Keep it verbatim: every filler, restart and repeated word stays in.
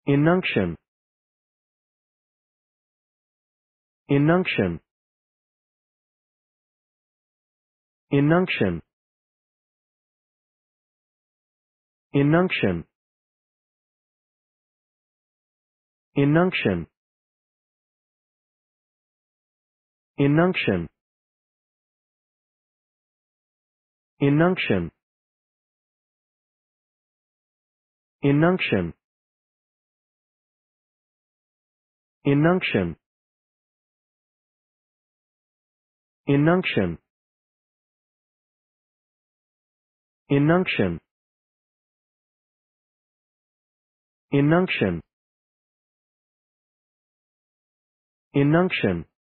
Injunction. Injunction. Injunction. Injunction. Injunction. Injunction. Injunction. Injunction. Injunction. Injunction. Injunction. Injunction. Injunction.